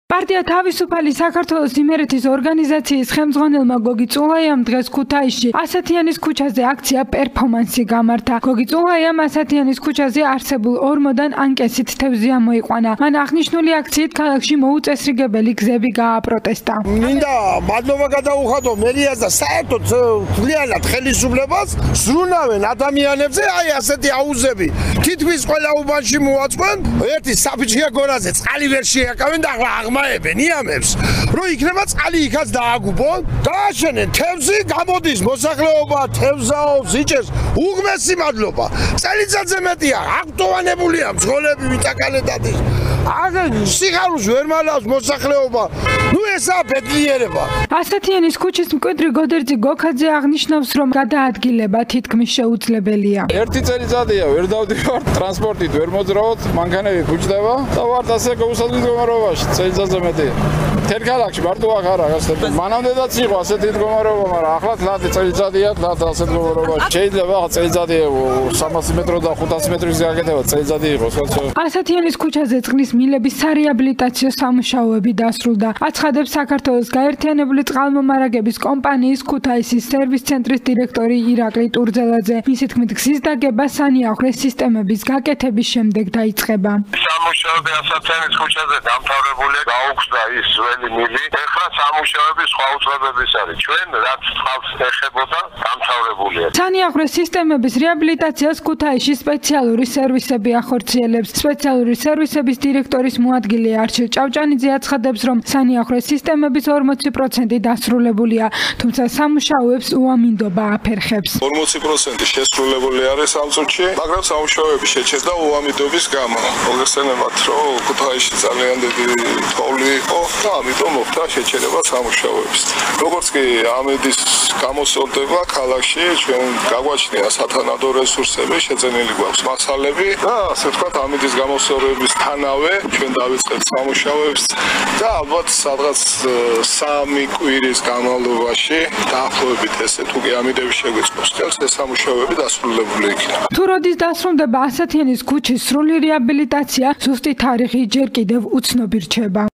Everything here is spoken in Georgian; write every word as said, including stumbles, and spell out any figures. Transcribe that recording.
პარტია თავისუფალი საქართველოს იმერეთის ორგანიზაციის ხელმძღვანელმა გოგი წულაიამ დღეს ქუთაისში ასათიანის ქუჩაზე აქცია პერფორმანსი გამართა. გოგი წულაიამ ასათიანის ქუჩაზე არსებულ ორმოდან ანკესით თევზი ამოიყვანა. მან აღნიშნული აქციით ქალაქში მოუწესრიგებელი გზები გააპროტესტა. მინდა მადლობა გადაუხადო მერიას და საერთოდ ძალიანად ხელისუფლებას ზრუნავენ ადამიანებზე აი ასეთი აუზები. თითქმის ყველა უბანში მოაწყვენ, ერთი საფიჩია გორაზე წყალი ვერ შეაკავენ და აღმა ნიამებს რო იქნება წყალი იქაც დააგუბონ დააშენენ თევზი გამოდის მოსახლეობა თევზაობს იჭერს უღმესი მადლობა წელიწადზე მეტია აქტოვანებულია მძღოლები ვიტაკალედად აგ სიხარულს ვერ მალავს მოსახლეობა ნუ ესაა ბედნიერება ასათიანის ქუჩის მკვიდრი გოდერძი გოქაძე აღნიშნავს რომ გადაადგილება თითქმის შეუძლებელია ერთი წელიწადია ვერ დავდივარ ტრანსპორტით ვერ მოძრაობთ მანქანები ფუჭდება და ვართ ასე გაუსაძლებელ მდგომარეობაში წელიწადზე მეტია თელ ქალაქში მარტო აქ არა გასწორდა მანამდეაც იყო ასეთი მდგომარეობა მაგრამ ახლა თლათი წელიწადია თლათ ასე მდგომარეობაში შეიძლება ახლა წელიწადი სამასი მეტრო და ხუთასი მეტრის გაკეთება წელიწადი იყოს ასათიანის ქუჩაზე წყლის მილების სარეაბილიტაციო სამუშაოები დასრულდა აცხადებს საქართველოს გაერთიანებული წყალმომარაგების კომპანიის ქუთაისის სერვის ცენტრის დირექტორი ირაკლი ტურძელაძე მისი თქმით გზის დაგება სანიახვრის სისტემების გაკეთების შემდეგ დაიწყება სამუშაოები ასათიანის ქუჩაზე დამთავრებულია გაუქმდა ის ძველი მილი ეხლა სამუშაოები სხვა უწყებების არის ჩვენ რაც ხალხს ეხებოდა დამთავრებულია სანიახვრის სისტემების რეაბილიტაციას ქუთაისში სპეციალური სერვისები ახორციელებს სპეციალური სერვისების დირექტორის მოადგილე არჩილ ჭავჭანიძე აცხადებს რომ სანიახვრის სისტემების ორმოცი პროცენტი დასრულებულია თუმცა სამუშაოებს უამინდობა აფერხებს ორმოცი პროცენტი შესრულებული არის ამ წუთში მაგრამ სამუშაოები შეჩერდა უამინდობის გამო მოგესალმებით რომ ქუთაისში ძალიან დიდი თოვლი იყო და ამიტომ მოხდა შეჩერება სამუშაოების როგორც კი ამედის გამოსწორდება ქალაქში ჩვენ გაგვაჩნია სათანადო რესურსები შეძენილი გვაქვს მასალები და ასე ვთქვათ ამედის გამოსწორებისთანავე ჩვენ დავიწყებთ სამუშაოებს და ალბათ სადღაც სამი კვირის განმავლობაში დაახლოებით ესე თუ კი ამედები შეგვიწყობს წელს ეს სამუშაოები დასრულებული იქნება თუ როდის დასრულდება ასათიანის ქუჩის სრული რეაბილიტაცია ზუსტი თარიღი ჯერ კიდევ უცნობი რჩება